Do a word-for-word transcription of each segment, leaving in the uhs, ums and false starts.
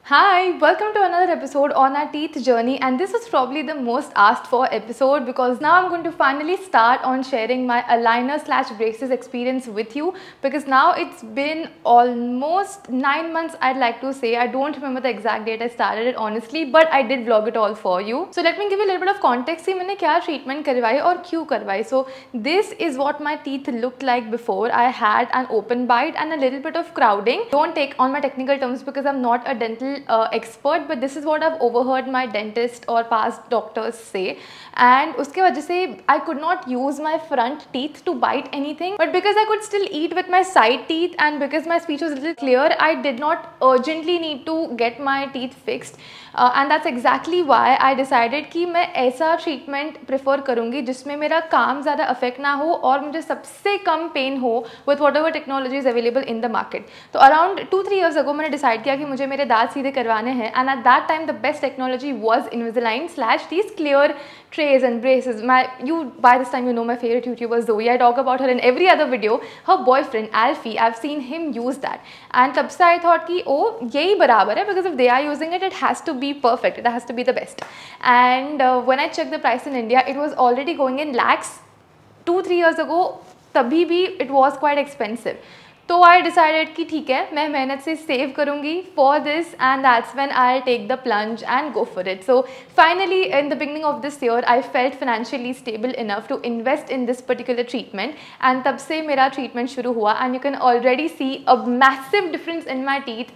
Hi, welcome to another episode on our teeth journey, and this is probably the most asked for episode because now I'm going to finally start on sharing my aligner slash braces experience with you, because now it's been almost nine months. I'd like to say, I don't remember the exact date I started it honestly, but I did vlog it all for you. So let me give you a little bit of context कि मैंने क्या treatment करवाई और क्यों करवाई. So this is what my teeth looked like before. I had an open bite and a little bit of crowding. Don't take on my technical terms because I'm not a dental uh, expert, but this is what I've overheard my dentist or past doctors say. And उसके वजह से I could not use my front teeth to bite anything, but because I could still eat with my side teeth and because my speech was a little clear, I did not urgently need to get my teeth fixed. Uh, and that's exactly why I decided कि मैं ऐसा treatment prefer करूँगी जिसमें मेरा काम ज़्यादा affect ना हो और मुझे सबसे कम pain हो with whatever technology is available in the market. तो around two three years ago मैंने decide किया कि मुझे मेरे दांत सीधे करवाने हैं, and at that time the best technology was Invisalign slash these clear trays and braces. My you by this time you know my favorite YouTuber Zoe. I talk about her in every other video. Her boyfriend Alfie, I've seen him use that, and तब से I thought कि oh यही बराबर है, because if they are using it, it has to be perfect. It has to be the best. And uh, when I checked the price in India, it was already going in lakhs. Two three years ago, तभी भी it was quite expensive. तो I decided कि ठीक है, मैं मेहनत से save करूँगी for this, and that's when I'll take the plunge and go for it. So finally, in the beginning of this year, I felt financially stable enough to invest in this particular treatment, and तब से मेरा treatment शुरू हुआ, and you can already see a massive difference in my teeth.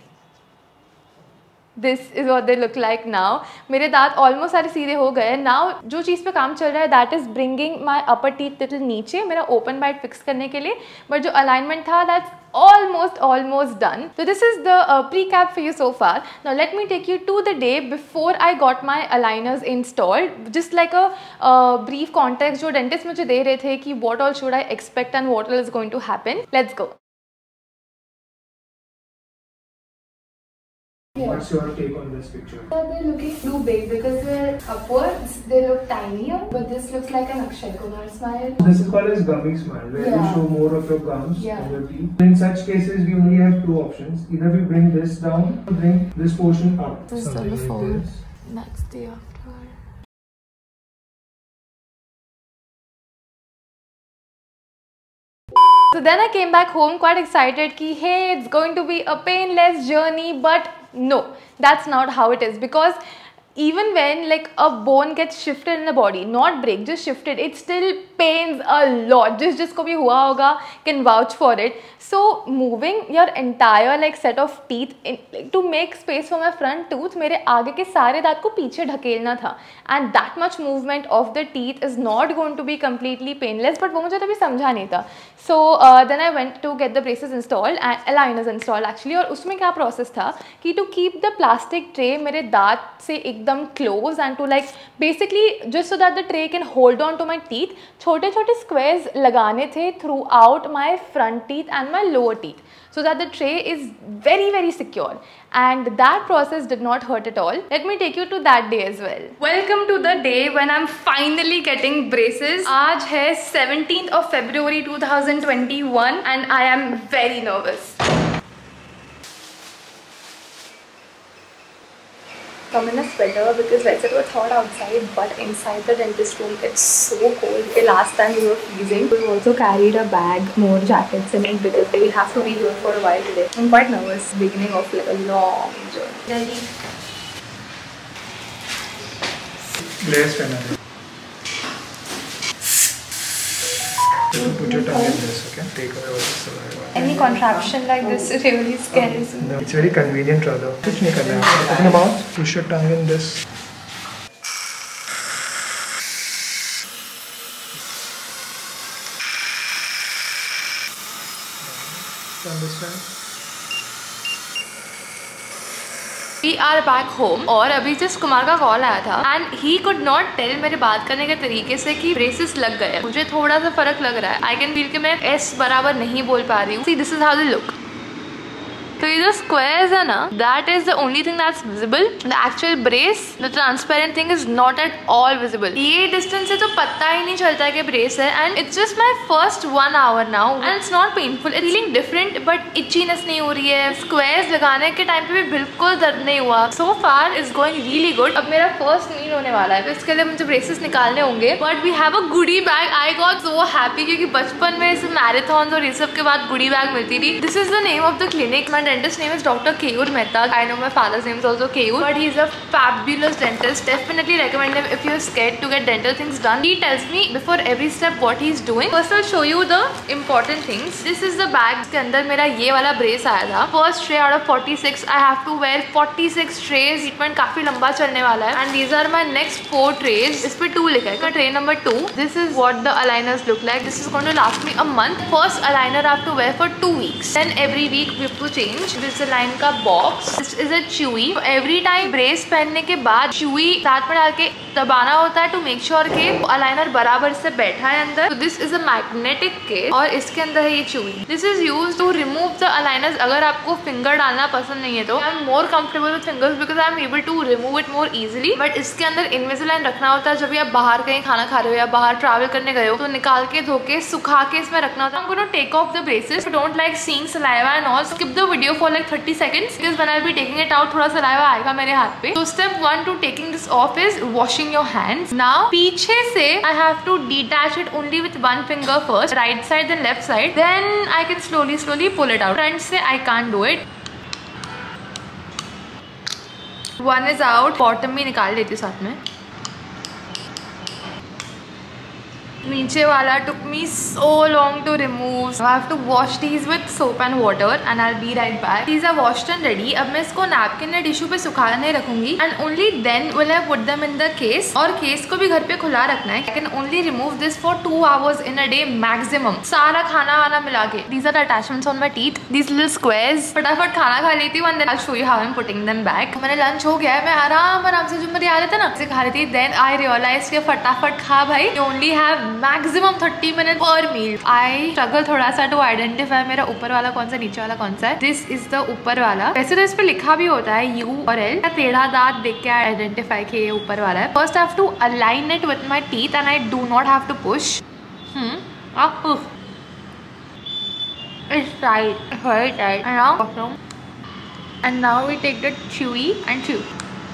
This is what they look like now. मेरे दांत almost सारे सीधे हो गए. Now जो चीज़ पे काम चल रहा है, that is bringing my upper teeth little नीचे, मेरा open bite fix करने के लिए. But जो alignment था, that's almost almost done. So this is the uh, pre-cap for you so far. Now let me take you to the day before I got my aligners installed. Just like a uh, brief context जो dentist मुझे दे रहे थे कि what all should I expect and what all is going to happen. Let's go. What's your take on this picture? They're looking too big because they're upwards, they look tinier, but this looks like an Akshay Kumar smile. This is called as gummy smile, where Yeah. you show more of your gums Yeah. on your teeth. In such cases, we only have two options. Either we bring this down or bring this portion up. This is Something the like before. this. That's the after. So then I came back home quite excited कि hey, it's going to be a painless journey, but no, that's not how it is, because even when like a bone gets shifted in the body, not break, just shifted, it still pains a lot. Just जिसको भी हुआ होगा can vouch for it. So moving your entire like set of teeth in, like, to make space for my front tooth, मेरे आगे के सारे दांत को पीछे ढकेलना था, and that much movement of the teeth is not going to be completely painless. But वो मुझे तभी समझा नहीं था. So uh, then I went to get the braces installed and aligners installed actually. और उसमें क्या process था कि to keep the plastic tray मेरे दांत से एकदम close and to like basically just so that the tray can hold on to my teeth, छोटे छोटे squares लगाने थे throughout my front teeth and my lower teeth, so that the tray is very very secure, and that process did not hurt at all. Let me take you to that day as well. Welcome to the day when I'm finally getting braces. आज है seventeenth of February two thousand twenty-one and I am very nervous. Come in a sweater because वैसे तो thawed outside, but inside the dentist room it's so cold. Okay, last time we were freezing. We also carried a bag, more jackets in it because we have to be here for a while today. I'm quite nervous. Beginning of like a long journey. Ready? Glaze pen. Put your tongue in this, okay? Take away all the saliva. Any contraption like this really scares me. No, it's very convenient rather. कुछ नहीं करना है. Open your mouth. Push your tongue in this. Understand? We are back home और अभी just Kumar का call आया था and he could not tell मेरे बात करने के तरीके से कि braces लग गए. मुझे थोड़ा सा फर्क लग रहा है. I can feel कि मैं S बराबर नहीं बोल पा रही हूँ. See, this is how they look. तो ये जो squares है ना, that is the only thing that's visible. The actual brace, the transparent thing is not at all visible. ये distance से तो पता ही नहीं चलता है कि brace है, and it's just my first one hour now, and it's not painful. It's feeling different, but itchiness नहीं हो रही है. Squares लगाने के टाइम पे भी बिल्कुल दर्द नहीं हुआ. So far is going really good. अब मेरा first meal होने वाला है, तो इसके लिए मुझे braces निकालने होंगे. But we have a goodie bag. I got so happy क्योंकि बचपन में इस मैराथन और ये सब के बाद goodie bag मिलती थी. This is the name of the clinic. My dentist name is Doctor Keyur Mehta. I know my father's name is also Keyur, but he's a fabulous dentist. Definitely recommend him if you're scared to get dental things done. He tells me before every step what he's doing. First I'll show you the important things. This is the bag. इसके अंदर मेरा ये वाला brace आया था. First tray out of forty-six. I have to wear forty-six trays. Treatment काफी लंबा चलने वाला है. And these are my next four trays. इस पे two लिखा है. Tray number two. This is what the aligners look like. This is going to last me a month. First aligner I have to wear for two weeks. Then every week we have to change. This is align का box. This is a chewy. So every time brace पहनने के बाद chewy दांत में डाल के दबाना होता है to make sure कि aligner बराबर से बैठा है अंदर. So this is a magnetic case और इसके अंदर है ये chewy. This is used to remove the aligners. अगर आपको finger डालना पसंद नहीं है तो I'm more comfortable with fingers because I'm able to remove it more easily. But इसके अंदर Invisalign रखना होता है. जब भी आप बाहर कहीं खाना खा रहे हो या बाहर ट्रैवल करने गए हो तो निकाल के धो के सुखा के इसमें रखना होता है. I'm going to take off the braces. If you don't like seeing saliva and all, skip the video for like thirty seconds because when I'll be taking it out थोड़ा saliva आएगा मेरे हाथ पे. So step one to taking this off is washing your hands. Now पीछे से I have to detach it only with one finger first, right side then left side. Then I can slowly slowly pull it out. Front से I can't do it. One is out. Bottom भी निकाल लेती हूँ साथ में. नीचे वाला took me so long to remove. I have to wash these with soap and water and I'll be right back. These are washed and ready. अब मैं इसको napkin या tissue पे सुखाने रखूंगी and only then will I put them in the case. और case को भी घर पे खुला रखना है. I can only remove this for two hours in a day maximum. सारा खाना वाना मिला के. These are the attachments on my teeth. These little squares. फटाफट खाना खा लेती हूँ and then I'll show you how I'm putting them back. मैंने lunch हो गया है. मैं आराम आराम से जो मेरी आदत है ना इसे खा रही थी. Then I realized कि फटाफट खा भाई. You only have maximum thirty minutes per meal. I struggle थोड़ा सा to identify मेरा ऊपर वाला कौन सा नीचे वाला कौन सा है. This is the ऊपर वाला. वैसे तो इस पे लिखा भी होता है U और L. मैं टेढ़ा दांत देख के identify कि ये ऊपर वाला है. First I have to align it with my teeth and I do not have to push. Hmm. Ah. It's tight. It's very tight. And now awesome. And now we take the chewy and chew.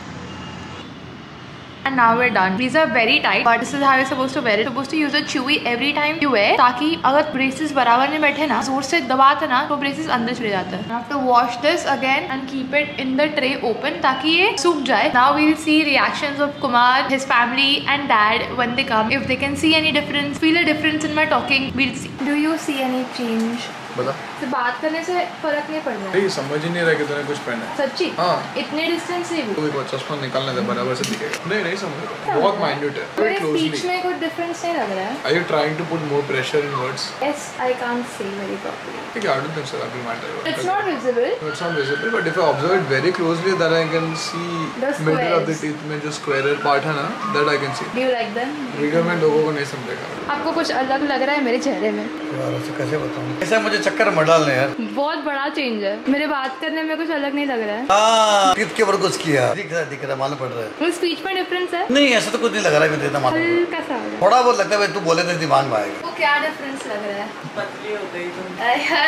And now we're done. These are very tight, but this is how you're supposed to wear it. You're supposed to use a chewy every time you wear, ताकि अगर braces बराबर नहीं बैठे ना, जोर से दबाते ना, तो braces अंदर चले जाते हैं. I have to wash this again and keep it in the tray open, ताकि ये सूख जाए. Now we'll see reactions of Kumar, his family, and Dad when they come. If they can see any difference, feel a difference in my talking, we'll see. Do you see any change? बता. तो बात करने से फर्क नहीं पड़ रहा. नहीं समझ ही नहीं रहा कि तूने कुछ पहना है. सच्ची? हाँ. इतने डिस्टेंस से भी. तो भी चश्मा निकालने से बराबर से दिखेगा. नहीं नहीं समझ रहा. बहुत माइन्यूट है. मेरे स्पीच में कोई डिफरेंस नहीं लग रहा है. Are you trying to put more pressure in words? Yes, I can't say very properly. ठीक है, I don't think so that will matter. It's not visible. No, it's not visible, but if I observe it very closely, then I can see the middle of the teeth में जो square part है ना, that I can see. Do you like them? Bigger में लोगों को नहीं समझेगा. आपको कुछ अलग लग रहा है मेरे चेहरे में? यार ऐसे कैसे बताऊं? ऐसा मुझे चक्कर मत डालने यार. बहुत बड़ा चेंज है. मेरे बात करने में कुछ अलग नहीं लग रहा है. हाँ, टीथ के ऊपर कुछ किया. दिख रहा है, दिख रहा है, मालूम पड़ रहा है. वो स्पीच में डिफरेंस है? नहीं ऐसा तो कुछ नहीं लग रहा है मुझे इतना मालूम. हल्का सा है. थोड़ा बहुत लगता है भाई तू बोले तो दिमाग में आएगा. वो क्या डिफरेंस लग रहा है? पतली हो गई तुम.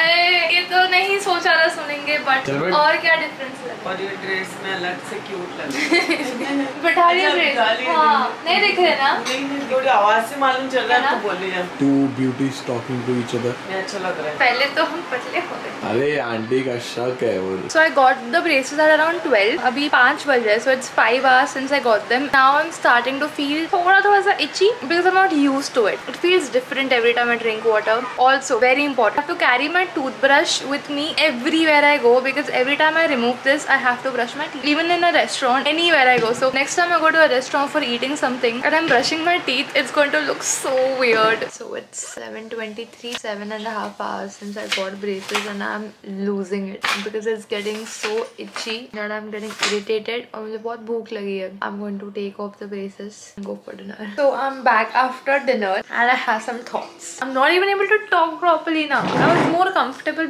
ये तो नहीं सोचा था सुनेंगे, बट और क्या डिफरेंस लग रहा है? और ये ड्रेस में अलग से क्यूट लग रहा है. बैठाली ड्रेस. हाँ, नहीं दिख रहे ना? नहीं नहीं, थोड़ी आवाज से मालूम चल रहा है. तो बोल रही है. Two beauties talking to each other. ये अच्छा लग रहा है. पहले तो हम पतले हो गए. अरे आंटी का शक है वो. So I got the braces at around twelve. अभी पाँच बज रहे हैं, so it's five hours since I got them. Now I'm starting to feel थोड़ा थोड़ा सा itchy because I'm not used to it. It feels different every time I drink water. Also very important, I have to carry my toothbrush with me everywhere I go because every time I remove this, I have to brush my teeth. Even in a restaurant, anywhere I go. So next time I go to a restaurant for eating something and I'm brushing my teeth, it's going to look so weird. So it's seven twenty-three, seven and a half hours since I got braces and I'm losing it because it's getting so itchy that I'm getting irritated और मुझे बहुत भूख लगी है. I'm going to take off the braces and go for dinner. So I'm back after dinner and I have some thoughts. I'm not even able to talk properly now. I was more comfortable before.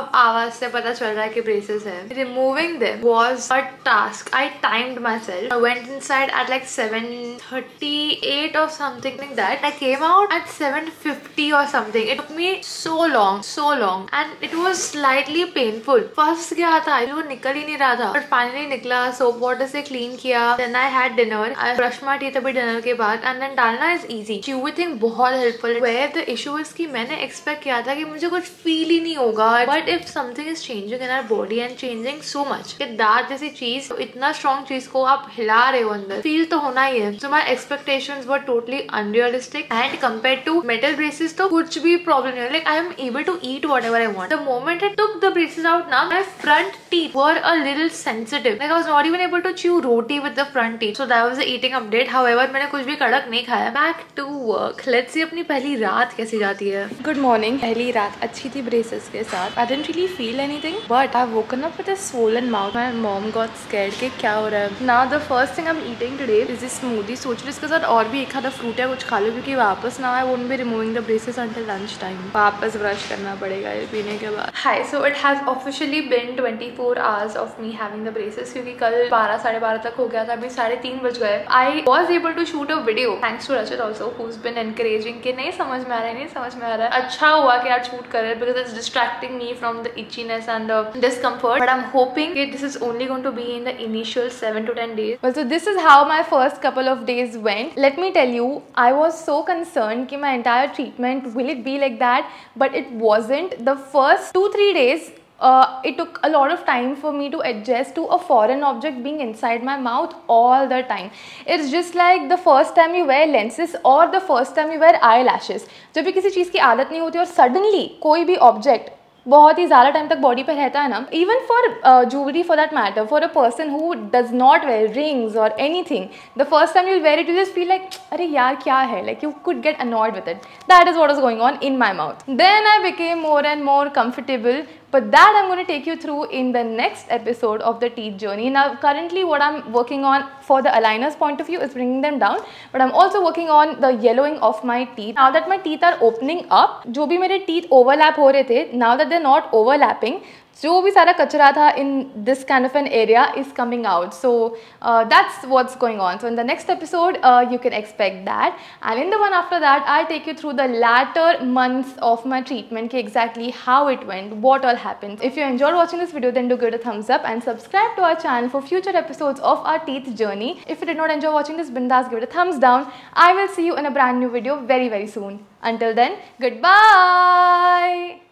अब आवाज से पता चल रहा है कि braces है. Removing them was a task. I timed myself. I went inside at like seven thirty-eight or something like that. I came out at seven fifty or something. It took me so long, so long, and it was slightly painful. First क्या था, वो निकल ही नहीं रहा था, but finally निकला. Soap water से clean किया. Then I had dinner. I brushed my teeth अभी dinner के बाद, and then डालना is easy. Chewy thing बहुत helpful. Where the issue is कि मैंने expect किया था कि मुझे कुछ feel ही नहीं होगा, but if something is changing in our body and changing so much, कि दांत जैसी चीज, इतना strong चीज को आप हिला रहे हो अंदर, feel तो होना ही है. So my expectations were totally unrealistic, and compared to metal braces तो कुछ भी problem नहीं है. Like I am able to eat whatever I want. The moment I took the braces out now, my front teeth were a little sensitive. Like I was not even able to chew roti with the front teeth. So that was the eating update. However, मैंने कुछ भी कड़क नहीं खाया. Back to work. Let's see अपनी पहली रात कैसी जाती है. Good morning. पहली रात अच्छी थी braces के साथ. I didn't really feel anything, but I've woken up with a swollen mouth. My mom got scared कि क्या हो रहा है. Now the first thing I'm eating today is this smoothie. सोच रही इसके साथ और भी एक आधा फ्रूट या कुछ खा लो, क्योंकि वापस now I won't be removing the braces until lunch time. वापस ब्रश करना पड़ेगा ये पीने के बाद. Hi, so it has officially been twenty-four hours of me having the braces, क्योंकि कल बारह साढ़े बारह तक हो गया था. अभी साढ़े तीन बज गए. I was able to shoot a video thanks to Rachit also, who's been encouraging कि नहीं समझ में आ रहा है, नहीं समझ में आ रहा है. अच्छा हुआ कि आज shoot कर रहे, because it's distracting me from the itchiness and the discomfort. But I'm hoping that this is only going to be in the initial seven to ten days. Well, so this is how my first couple of days went. Let me tell you, I was so concerned कि my entire treatment will it be like that, but it wasn't. The first two three days, Uh, it took a lot of time for me to adjust to a foreign object being inside my mouth all the time. It's just like the first time you wear lenses or the first time you wear eyelashes. जब भी किसी चीज़ की आदत नहीं होती और suddenly कोई भी object बहुत ही ज़्यादा टाइम तक बॉडी पे रहता है ना, even for jewellery for that matter, for a person who does not wear rings और anything, the first time you will wear it you just feel like अरे यार क्या है, like you could get annoyed with it. That is what is going on in my mouth. Then I became more and more comfortable, but that I'm going to take you through in the next episode of the teeth journey. Now currently what I'm working on for the aligners point of view is bringing them down, but I'm also working on the yellowing of my teeth. Now that my teeth are opening up, जो भी मेरे teeth overlap हो रहे थे, now that they're not overlapping, जो भी सारा कचरा था in this kind of an area is coming out. So uh, that's what's going on. So in the next episode uh, you can expect that, and in the one after that I'll take you through the latter months of my treatment, exactly how it went, what all happened. If you enjoyed watching this video, then do give it a thumbs up and subscribe to our channel for future episodes of our teeth journey. If you did not enjoy watching this, bindas give it a thumbs down. I will see you in a brand new video very very soon. Until then, goodbye.